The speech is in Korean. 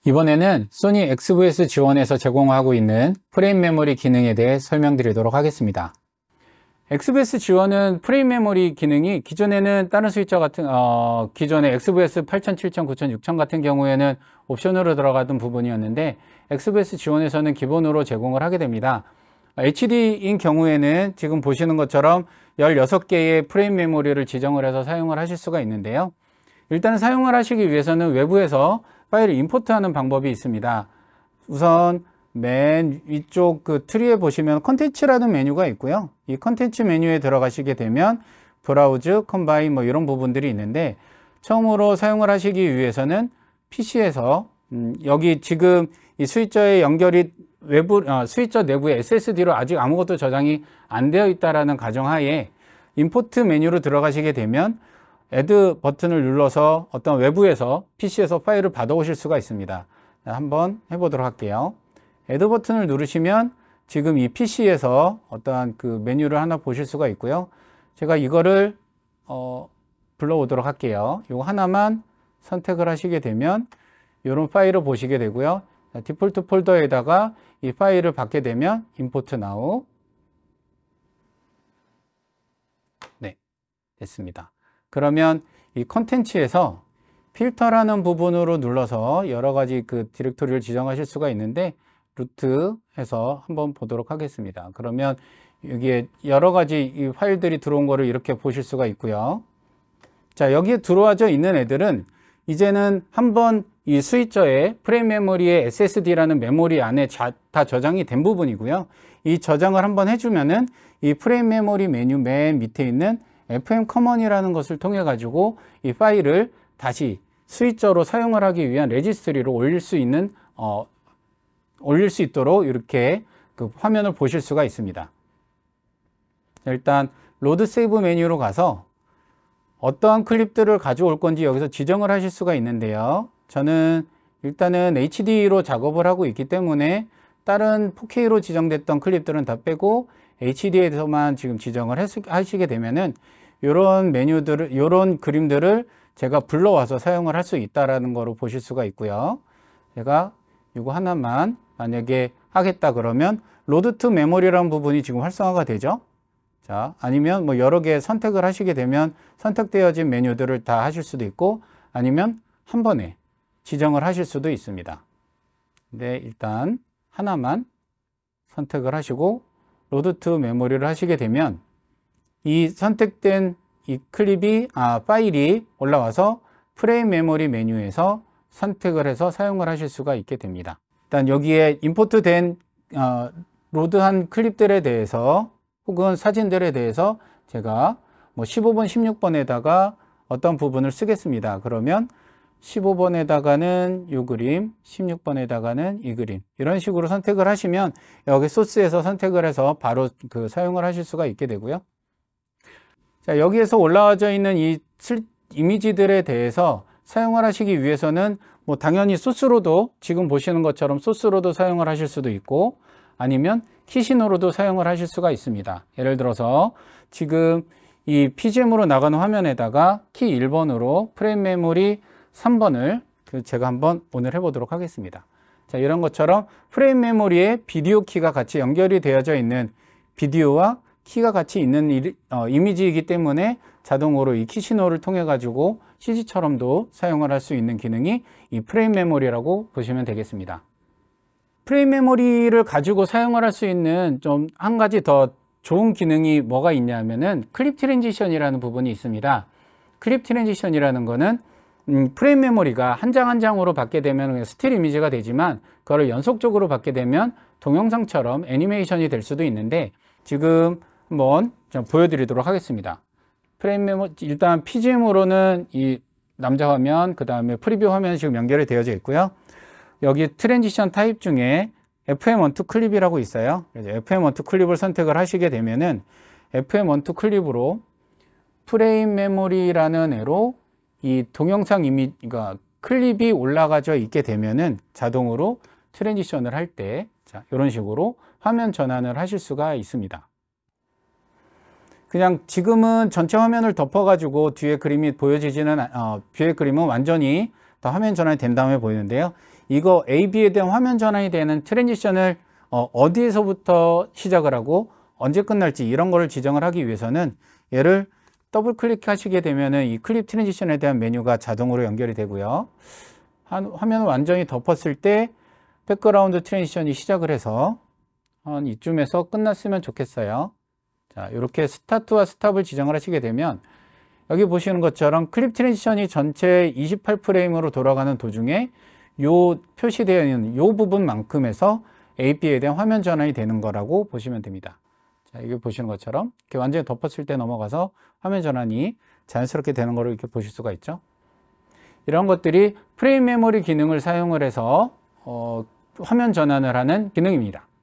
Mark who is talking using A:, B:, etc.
A: 이번에는 소니 XVS 지원에서 제공하고 있는 프레임 메모리 기능에 대해 설명드리도록 하겠습니다. XVS 지원은 프레임 메모리 기능이 기존에는 다른 스위처 같은 기존의 XVS 8000, 7000, 9000, 6000 같은 경우에는 옵션으로 들어가던 부분이었는데 XVS 지원에서는 기본으로 제공을 하게 됩니다. HD인 경우에는 지금 보시는 것처럼 16개의 프레임 메모리를 지정을 해서 사용을 하실 수가 있는데요. 일단 사용을 하시기 위해서는 외부에서 파일을 임포트하는 방법이 있습니다. 우선 맨 위쪽 그 트리에 보시면 컨텐츠라는 메뉴가 있고요. 이 컨텐츠 메뉴에 들어가시게 되면 브라우즈, 컴바인 뭐 이런 부분들이 있는데, 처음으로 사용을 하시기 위해서는 PC에서 여기 지금 이 스위처의 연결이 스위처 내부에 SSD로 아직 아무것도 저장이 안 되어 있다라는 가정하에 임포트 메뉴로 들어가시게 되면 애드 버튼을 눌러서 어떤 외부에서 PC에서 파일을 받아오실 수가 있습니다. 한번 해보도록 할게요. 애드 버튼을 누르시면 지금 이 PC에서 어떠한 그 메뉴를 하나 보실 수가 있고요. 제가 이거를 불러오도록 할게요. 이거 하나만 선택을 하시게 되면 이런 파일을 보시게 되고요. 디폴트 폴더에다가 이 파일을 받게 되면 임포트 나우. 네, 됐습니다. 그러면 이 컨텐츠에서 필터라는 부분으로 눌러서 여러 가지 그 디렉토리를 지정하실 수가 있는데, 루트 해서 한번 보도록 하겠습니다. 그러면 여기에 여러 가지 이 파일들이 들어온 거를 이렇게 보실 수가 있고요. 자, 여기에 들어와져 있는 애들은 이제는 한번 이 스위처의 프레임 메모리의 SSD라는 메모리 안에 다 저장이 된 부분이고요. 이 저장을 한번 해주면은 이 프레임 메모리 메뉴 맨 밑에 있는 FM 커먼이라는 것을 통해 가지고 이 파일을 다시 스위처로 사용을 하기 위한 레지스트리로 올릴 수 있도록 이렇게 그 화면을 보실 수가 있습니다. 일단 로드 세이브 메뉴로 가서 어떠한 클립들을 가져올 건지 여기서 지정을 하실 수가 있는데요. 저는 일단은 HD로 작업을 하고 있기 때문에 다른 4K로 지정됐던 클립들은 다 빼고 HD에서만 지금 지정을 하시게 되면은 이런 메뉴들을, 이런 그림들을 제가 불러와서 사용을 할 수 있다라는 거로 보실 수가 있고요. 제가 이거 하나만 만약에 하겠다 그러면 로드 투 메모리라는 부분이 지금 활성화가 되죠. 자, 아니면 뭐 여러 개 선택을 하시게 되면 선택되어진 메뉴들을 다 하실 수도 있고, 아니면 한 번에 지정을 하실 수도 있습니다. 근데 일단 하나만 선택을 하시고 로드 투 메모리를 하시게 되면 이 선택된 이 파일이 올라와서 프레임 메모리 메뉴에서 선택을 해서 사용을 하실 수가 있게 됩니다. 일단 여기에 임포트된 로드한 클립들에 대해서 혹은 사진들에 대해서 제가 뭐 15번, 16번에다가 어떤 부분을 쓰겠습니다. 그러면 15번에다가는 이 그림, 16번에다가는 이 그림, 이런 식으로 선택을 하시면 여기 소스에서 선택을 해서 바로 그 사용을 하실 수가 있게 되고요. 자, 여기에서 올라와져 있는 이 이미지들에 대해서 사용을 하시기 위해서는 뭐 당연히 소스로도, 지금 보시는 것처럼 소스로도 사용을 하실 수도 있고, 아니면 키신호로도 사용을 하실 수가 있습니다. 예를 들어서 지금 이 PGM으로 나가는 화면에다가 키 1번으로 프레임 메모리 3번을 제가 한번 오늘 해보도록 하겠습니다. 자, 이런 것처럼 프레임 메모리에 비디오 키가 같이 연결이 되어져 있는, 비디오와 키가 같이 있는 이미지이기 때문에 자동으로 이 키 신호를 통해 가지고 CG처럼도 사용을 할 수 있는 기능이 이 프레임 메모리라고 보시면 되겠습니다. 프레임 메모리를 가지고 사용을 할 수 있는 좀 한 가지 더 좋은 기능이 뭐가 있냐면은 클립 트랜지션이라는 부분이 있습니다. 클립 트랜지션이라는 거는 프레임 메모리가 한 장 한 장으로 받게 되면 스틸 이미지가 되지만, 그거를 연속적으로 받게 되면 동영상처럼 애니메이션이 될 수도 있는데, 지금 한번 좀 보여드리도록 하겠습니다. 프레임 메모리, 일단 PGM으로는 이 남자 화면, 그 다음에 프리뷰 화면이 지금 연결이 되어져 있고요. 여기 트랜지션 타입 중에 FM12 클립이라고 있어요. 그래서 FM12 클립을 선택을 하시게 되면은 FM12 클립으로 프레임 메모리라는 애로 이 동영상 그러니까 클립이 올라가져 있게 되면은 자동으로 트랜지션을 할 때, 자, 이런 식으로 화면 전환을 하실 수가 있습니다. 그냥 지금은 전체 화면을 덮어가지고 뒤에 그림이 보여지지는, 뒤에 그림은 완전히 다 화면 전환이 된 다음에 보이는데요. 이거 AB에 대한 화면 전환이 되는 트랜지션을 어디에서부터 시작을 하고 언제 끝날지 이런 거를 지정을 하기 위해서는 얘를 더블 클릭하시게 되면은 이 클립 트랜지션에 대한 메뉴가 자동으로 연결이 되고요. 화면을 완전히 덮었을 때 백그라운드 트랜지션이 시작을 해서 한 이쯤에서 끝났으면 좋겠어요. 자, 이렇게 스타트와 스탑을 지정을 하시게 되면 여기 보시는 것처럼 클립 트랜지션이 전체 28프레임으로 돌아가는 도중에 요 표시되어 있는 요 부분만큼에서 AB에 대한 화면 전환이 되는 거라고 보시면 됩니다. 자, 이게 보시는 것처럼 이렇게 완전히 덮었을 때 넘어가서 화면 전환이 자연스럽게 되는 거를 이렇게 보실 수가 있죠. 이런 것들이 프레임 메모리 기능을 사용을 해서 화면 전환을 하는 기능입니다.